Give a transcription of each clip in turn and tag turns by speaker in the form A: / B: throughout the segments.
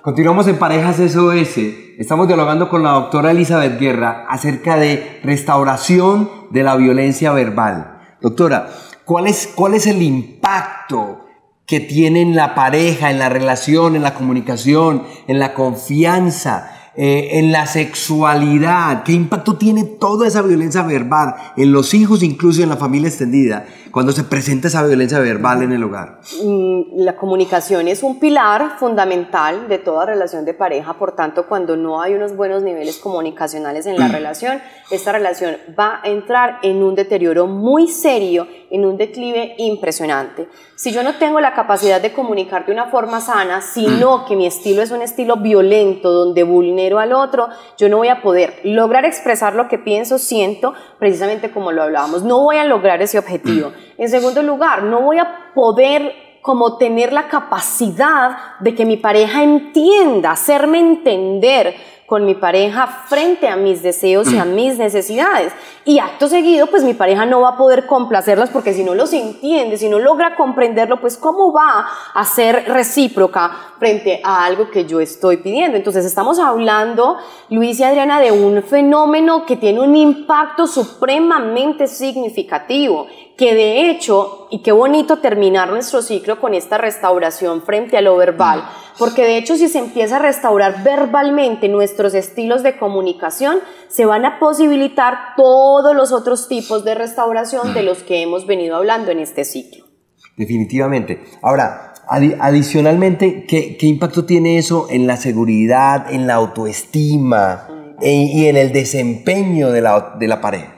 A: Continuamos en Parejas SOS. Estamos dialogando con la doctora Elizabeth Guerra acerca de restauración de la violencia verbal. Doctora, ¿cuál es el impacto que tiene en la pareja, en la relación, en la comunicación, en la confianza, en la sexualidad? ¿Qué impacto tiene toda esa violencia verbal en los hijos, incluso en la familia extendida, cuando se presenta esa violencia verbal en el hogar?
B: La comunicación es un pilar fundamental de toda relación de pareja, por tanto, cuando no hay unos buenos niveles comunicacionales en la relación, esta relación va a entrar en un deterioro muy serio, en un declive impresionante. Si yo no tengo la capacidad de comunicar de una forma sana, sino que mi estilo es un estilo violento, donde vulnero al otro, yo no voy a poder lograr expresar lo que pienso, siento, precisamente como lo hablábamos, no voy a lograr ese objetivo. En segundo lugar, no voy a poder como tener la capacidad de que mi pareja entienda, hacerme entender con mi pareja frente a mis deseos y a mis necesidades. Y acto seguido, pues mi pareja no va a poder complacerlas, porque si no los entiende, si no logra comprenderlo, pues ¿cómo va a ser recíproca frente a algo que yo estoy pidiendo? Entonces estamos hablando, Luis y Adriana, de un fenómeno que tiene un impacto supremamente significativo, que de hecho, y qué bonito terminar nuestro ciclo con esta restauración frente a lo verbal, porque de hecho si se empieza a restaurar verbalmente nuestros estilos de comunicación, se van a posibilitar todos los otros tipos de restauración de los que hemos venido hablando en este ciclo.
A: Definitivamente. Ahora, adicionalmente, ¿qué impacto tiene eso en la seguridad, en la autoestima y en el desempeño de la pareja?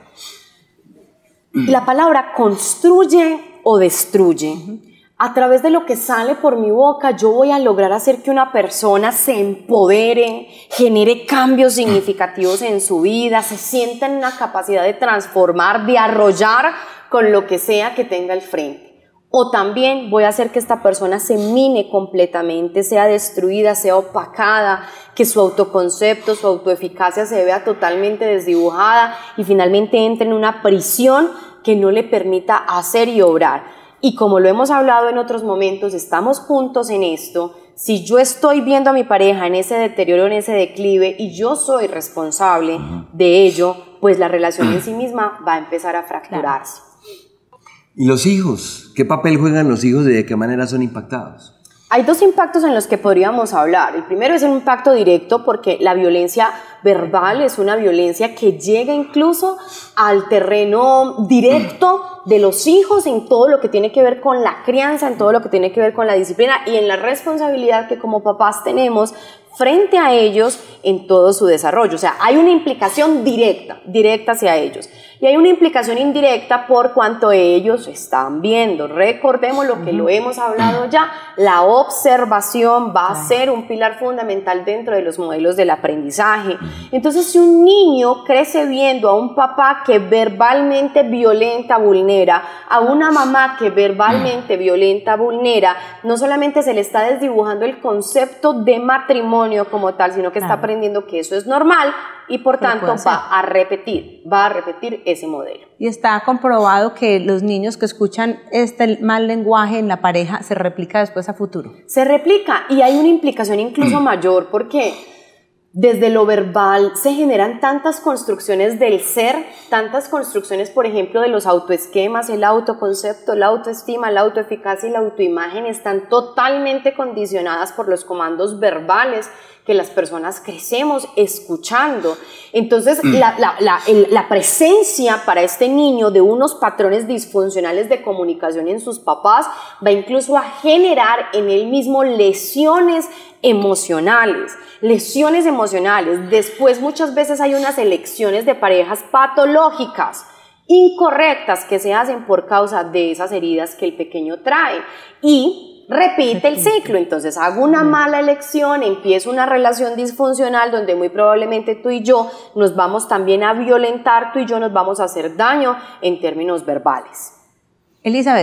B: La palabra construye o destruye. A través de lo que sale por mi boca, yo voy a lograr hacer que una persona se empodere, genere cambios significativos en su vida, se sienta en una capacidad de transformar, de arrollar con lo que sea que tenga al frente. O también voy a hacer que esta persona se mine completamente, sea destruida, sea opacada, que su autoconcepto, su autoeficacia se vea totalmente desdibujada y finalmente entre en una prisión que no le permita hacer y obrar. Y como lo hemos hablado en otros momentos, estamos juntos en esto. Si yo estoy viendo a mi pareja en ese deterioro, en ese declive, y yo soy responsable de ello, pues la relación en sí misma va a empezar a fracturarse.
A: ¿Y los hijos? ¿Qué papel juegan los hijos y de qué manera son impactados?
B: Hay dos impactos en los que podríamos hablar. El primero es el impacto directo, porque la violencia verbal es una violencia que llega incluso al terreno directo de los hijos en todo lo que tiene que ver con la crianza, en todo lo que tiene que ver con la disciplina y en la responsabilidad que como papás tenemos frente a ellos en todo su desarrollo. O sea, hay una implicación directa hacia ellos. Y hay una implicación indirecta por cuanto ellos están viendo. Recordemos lo que lo hemos hablado ya, la observación va a ser un pilar fundamental dentro de los modelos del aprendizaje. Entonces, si un niño crece viendo a un papá que verbalmente violenta, vulnera, a una mamá que verbalmente violenta, vulnera, no solamente se le está desdibujando el concepto de matrimonio como tal, sino que está aprendiendo que eso es normal y por tanto va a repetir ese modelo.
C: Y está comprobado que los niños que escuchan este mal lenguaje en la pareja se replica después a futuro.
B: Se replica y hay una implicación incluso mayor, porque desde lo verbal se generan tantas construcciones del ser, tantas construcciones, por ejemplo, de los autoesquemas, el autoconcepto, la autoestima, la autoeficacia y la autoimagen están totalmente condicionadas por los comandos verbales que las personas crecemos escuchando. Entonces, la presencia para este niño de unos patrones disfuncionales de comunicación en sus papás va incluso a generar en él mismo lesiones emocionales. Después muchas veces hay unas elecciones de parejas patológicas, incorrectas, que se hacen por causa de esas heridas que el pequeño trae y repite el ciclo. Entonces hago una mala elección, empiezo una relación disfuncional donde muy probablemente tú y yo nos vamos también a violentar, tú y yo nos vamos a hacer daño en términos verbales.
C: Elizabeth,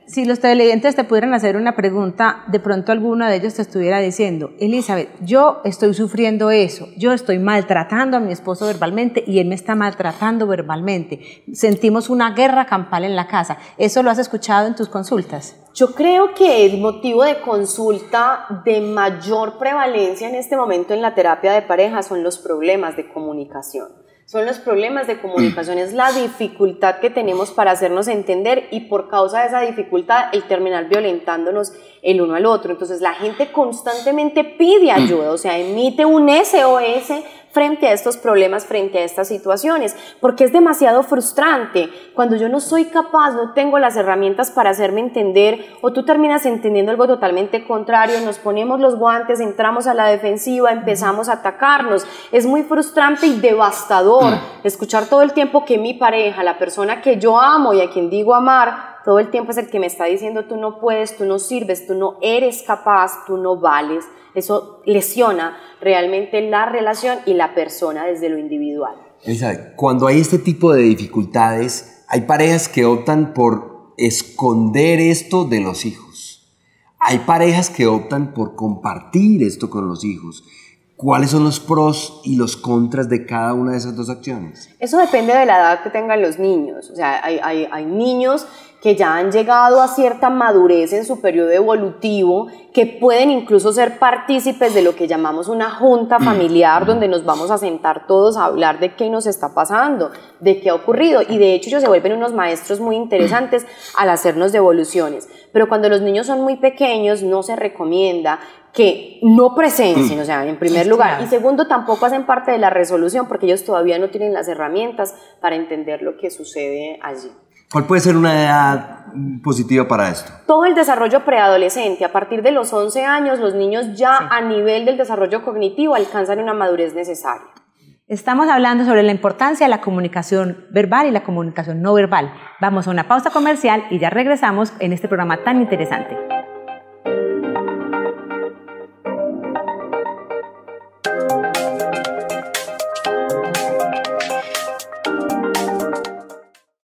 C: Si los televidentes te pudieran hacer una pregunta, de pronto alguno de ellos te estuviera diciendo, Elizabeth, yo estoy sufriendo eso, yo estoy maltratando a mi esposo verbalmente y él me está maltratando verbalmente. Sentimos una guerra campal en la casa. ¿Eso lo has escuchado en tus consultas?
B: Yo creo que el motivo de consulta de mayor prevalencia en este momento en la terapia de pareja son los problemas de comunicación. Son los problemas de comunicación, es la dificultad que tenemos para hacernos entender y por causa de esa dificultad el terminar violentándonos el uno al otro. Entonces la gente constantemente pide ayuda, o sea, emite un SOS frente a estos problemas, frente a estas situaciones, porque es demasiado frustrante cuando yo no soy capaz, no tengo las herramientas para hacerme entender, o tú terminas entendiendo algo totalmente contrario, nos ponemos los guantes, entramos a la defensiva, empezamos a atacarnos. Es muy frustrante y devastador escuchar todo el tiempo que mi pareja, la persona que yo amo y a quien digo amar, todo el tiempo es el que me está diciendo tú no puedes, tú no sirves, tú no eres capaz, tú no vales. Eso lesiona realmente la relación y la persona desde lo individual.
A: Elizabeth, cuando hay este tipo de dificultades, hay parejas que optan por esconder esto de los hijos. Hay parejas que optan por compartir esto con los hijos. ¿Cuáles son los pros y los contras de cada una de esas dos acciones?
B: Eso depende de la edad que tengan los niños. O sea, hay niños que ya han llegado a cierta madurez en su periodo evolutivo, que pueden incluso ser partícipes de lo que llamamos una junta familiar, donde nos vamos a sentar todos a hablar de qué nos está pasando, de qué ha ocurrido, y de hecho ellos se vuelven unos maestros muy interesantes al hacernos devoluciones. Pero cuando los niños son muy pequeños no se recomienda que no presencien, o sea, en primer lugar, y segundo, tampoco hacen parte de la resolución porque ellos todavía no tienen las herramientas para entender lo que sucede allí.
A: ¿Cuál puede ser una edad positiva para esto?
B: Todo el desarrollo preadolescente, a partir de los 11 años, los niños ya a nivel del desarrollo cognitivo alcanzan una madurez necesaria.
C: Estamos hablando sobre la importancia de la comunicación verbal y la comunicación no verbal. Vamos a una pausa comercial y ya regresamos en este programa tan interesante.